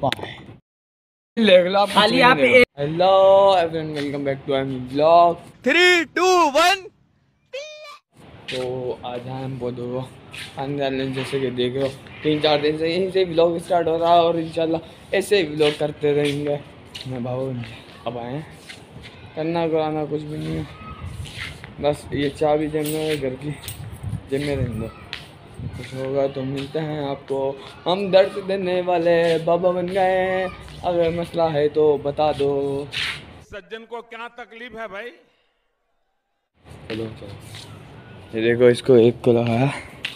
Bye. देख लो आप खाली यहाँ पे। Hello everyone, welcome back to our blog 3 2 1। तो आज हम बोलो पानी डालने, जैसे कि देख रहे हो 3-4 दिन से यहीं से व्लॉग स्टार्ट हो रहा है और इंशाल्लाह ऐसे ही व्लॉग करते रहेंगे। मैं भाव अब आए करना कराना कुछ भी नहीं है, बस ये चाबी जेब में घर की जेब में रहने दो, कुछ होगा तो मिलते हैं आपको। हम दर्द देने वाले बाबा बन गए हैं, अगर मसला है तो बता दो। सज्जन को क्या तकलीफ है भाई? चलो चलो, ये देखो इसको एक को लगाया,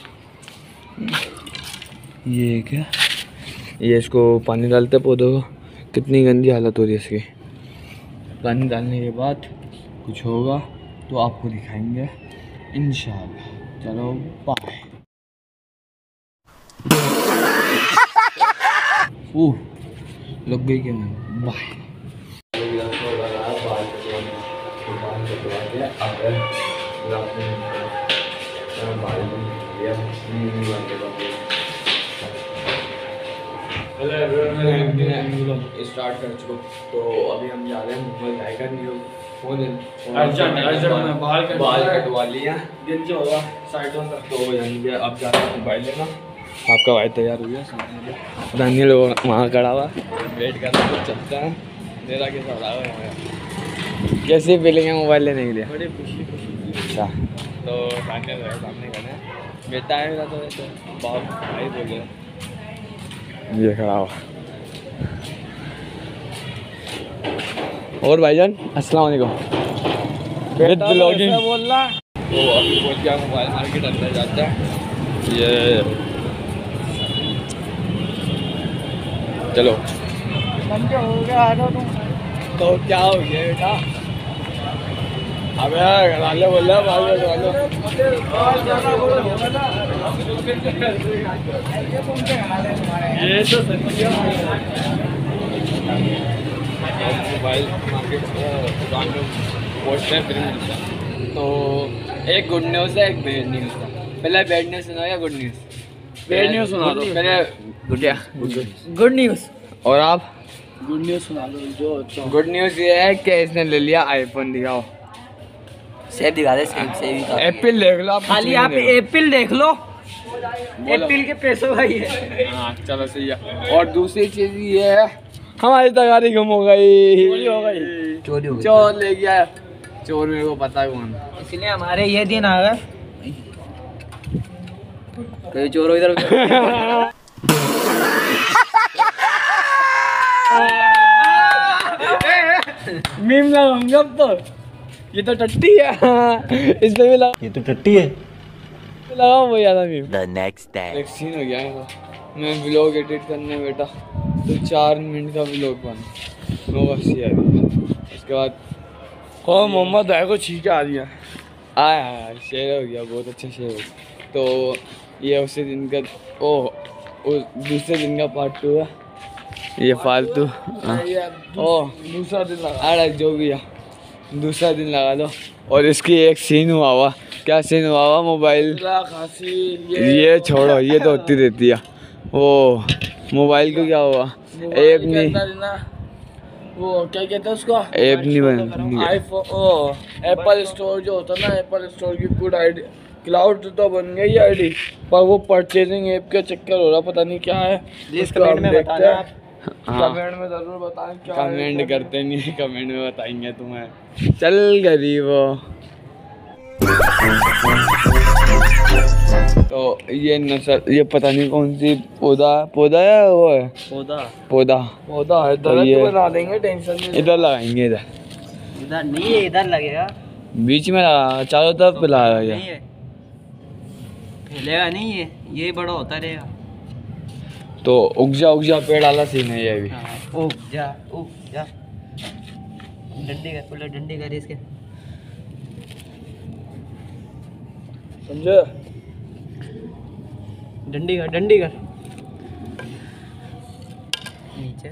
ये क्या, ये इसको पानी डालते पौधों को, कितनी गंदी हालत हो रही है इसकी। पानी डालने के बाद कुछ होगा तो आपको दिखाएंगे इंशाल्लाह। चलो बाय। लग गई क्या? बाय। स्टार्ट कर चुको, तो अभी हम जा रहे हैं मुंबई टाइगर न्यू बाल कटवा लिया होगा साइडों तक, तो यानी अब जा रहे हैं मोबाइल लेना। आपका भाई तैयार हो गया, दानियल वहाँ खड़ा हुआ वेट कर रहा है, चलता है मेरा के साथ। कैसी फीलिंग है मोबाइल लेने के लिए? बड़ी खुशी। अच्छा, तो दानियल सामने खड़े हैं, बेटा है मेरा, तो वैसे बाप भाई बोल रहे, ये खड़ा हुआ। और भाईजान अस्सलाम वालेकुम। बोल रहा तो अभी पहुंच गया मोबाइल मार्केट, अंदर जाता है। ये चलो हो गया तो क्या हो गया बेटा? अबे घराले बोल रहा ये तो मोबाइल मार्केट दुकान में पहुँचते हैं फिर मिलता है। तो एक गुड न्यूज़ है, एक बैड न्यूज़ है। पहले बैड न्यूज़ सुनाओ या गुड न्यूज़? बैड न्यूज़ सुना दो पहले। Good news. और आप? गुड न्यूज़ सुना दो जो अच्छा। गुड न्यूज़ ये है कि इसने ले लिया आईफोन। दिखाओ, सेब दिखा दे, सेब एप्पल देख लो आप, खाली यहाँ पे एप्पल देख लो, एप्पल के पैसों का ही है। हाँ चलो सही है। और दूसरी चीज़ ये है, हमारी तगारी गुम हो गई, चोर ले गया। चोर मेरे को पता है कौन, इसलिए हमारे ये दिन आ गए। कहीं चोर इधर मीम लगाऊंगा अब तो। ये तो टट्टी है, इसमें भी लगा, ये तो टट्टी है, लगाओ वो ज्यादा मीम। The next day एक सीन हो गया है, मैं व्लॉग एडिट करने बैठा तो 4 मिनट का व्लॉग बना, वो बस ये उसके बाद मोहम्मद भाई को छींके आ रही है। आया शेर हो गया, बहुत अच्छा शेर हो गया। तो ये उसी दिन का दूसरे दिन का पार्ट 2 है, ये फालतू। दूसरा दिन लगा, जो भी है दूसरा दिन लगा दो। और इसकी एक सीन हुआ, क्या सीन हुआ? मोबाइल ये छोड़ो, ये तो होती रहती है। वो मोबाइल को क्या हुआ, ऐप नहीं, वो क्या कहते हैं उसको, ऐप नहीं बन, आईफोन एप्पल स्टोर जो होता है ना, एप्पल स्टोर की गुड आईडी, क्लाउड तो बन गई आईडी, पर वो परचेजिंग ऐप का चक्कर हो रहा, पता नहीं क्या है। कमेंट में बताना आप, कमेंट में जरूर बताएं क्या। कमेंट करते नहीं है, कमेंट में बताएंगे तुम्हें। चल गरीबो। तो ये नसर, ये पता नहीं कौन सी पौधा है, वो है पौधा है। तो ये बना देंगे, टेंशन नहीं, इधर लगाएंगे, इधर नहीं है, इधर लगेगा, बीच में लगा, चारों तरफ पे लगाया, फैलेगा नहीं, ये बड़ा होता रहेगा। तो उग जा पेड़ वाला सीन है ये भी। उग जा डंडी कर इसके, समझो? डंडी कर नीचे,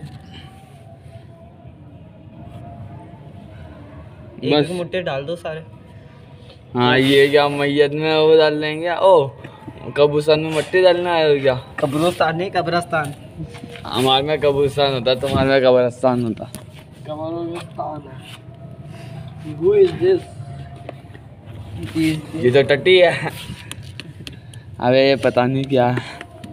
बस मुट्ठे डाल दो सारे। हाँ ये क्या मैयत में वो डाल लेंगे, कब्रिस्तान में मट्टी डालना है क्या? कब्रिस्तान नहीं, कब्रिस्तान। हमारे में कब्रिस्तान होता, तुम्हारे में कब्रिस्तान होता। Who is this? ये तो टट्टी है। अबे ये पता नहीं क्या है।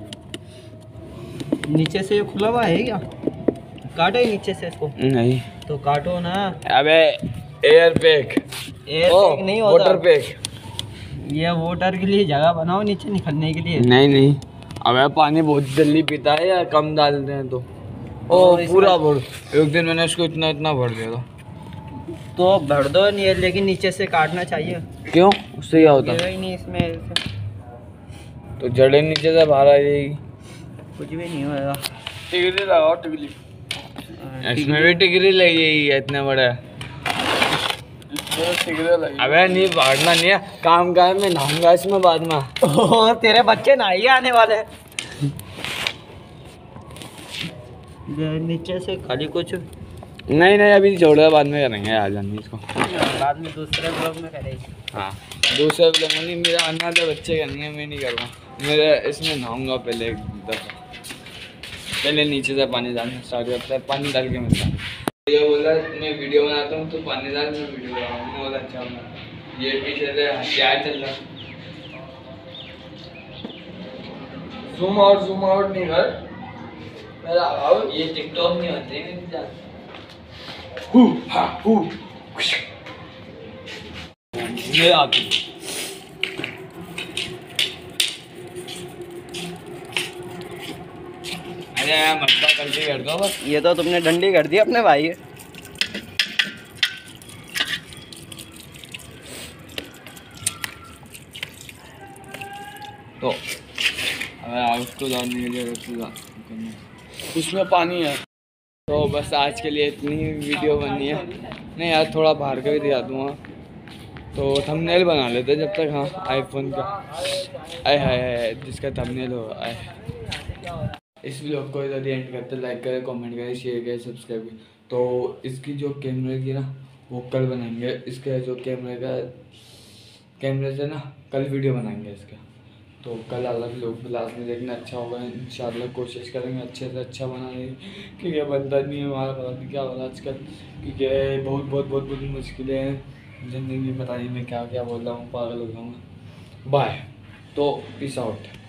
नीचे से ये खुला हुआ है क्या? काटो ही नीचे से इसको। नहीं तो काटो ना। अबे एयर पैक, एयर पैक नहीं होता। Water pack. ये वाटर के लिए जगह बनाओ नीचे निकलने के लिए। नहीं नहीं, अबे पानी बहुत जल्दी पीता है या कम डालते हैं तो। ओ पूरा भर, एक दिन मैंने इसको इतना इतना भर दिया था। तो भर दो नहीं, लेकिन नीचे से काटना चाहिए। क्यों, उससे क्या होता गिरा है? ही नहीं इसमें, तो जड़ें नीचे से बाहर आ जाएगी। कुछ भी नहीं होगा। टिकरी लगाओ, टिकरी। इसमें भी टिकरी लगेगी, इतने बड़े। अबे नहीं भागना नहीं है, काम का है, मैं नहाऊंगा इसमें बाद में। ओह, तेरे बच्चे नहाइए आने वाले। नीचे से खाली कुछ नहीं नहीं, अभी छोड़ो, बाद में करेंगे, आ जानी इसको। बाद में दूसरे ब्लॉग में करेंगे। हाँ दूसरे ब्लॉग में नहीं, मेरा आने वाले बच्चे का नहीं है, मैं नहीं कर रहा। मेरे इसमें नहाऊंगा पहले एक दफ़ा। पहले नीचे से पानी डालना स्टार्ट करता है, पानी डाल के मिलता है। ये बोला मैं वीडियो बनाता हूँ तो पानी डाल, मैं वीडियो बनाऊँगा, बहुत अच्छा होगा। ये पीछे से क्या चल रहा है, ज़ूम आउट नहीं कर मेरा। आओ, ये टिकटॉक नहीं होते हैं। ये आती अरे यार मत गलती कर दो बस। ये तो तुमने डंडी कर दी अपने भाई। तो अबे उसको डालने के लिए उसमें पानी है। तो बस आज के लिए इतनी ही वीडियो बननी है। नहीं यार, थोड़ा बाहर का भी दिखा दूँगा, तो थंबनेल बना लेते जब तक। हाँ आईफोन का आए है जिसका थंबनेल हो आए। इस वीडियो को इधर एंड करते, लाइक करें, कमेंट करें, शेयर करें, सब्सक्राइब करें। तो इसकी जो कैमरे की ना वो कल बनाएंगे, इसके जो कैमरे से ना कल वीडियो बनाएंगे इसका। तो कल अलग लोग क्लास में देखना, अच्छा होगा इंशाल्लाह। कोशिश करेंगे अच्छे से अच्छा बनाने की, क्योंकि बनता नहीं है हमारा, पता नहीं क्या हो रहा आजकल, क्योंकि बहुत बहुत बहुत बहुत मुश्किलें हैं ज़िंदगी में। पता नहीं मैं क्या क्या बोल रहा हूँ, पागल हो जाऊँगा। बाय, तो पीस आउट।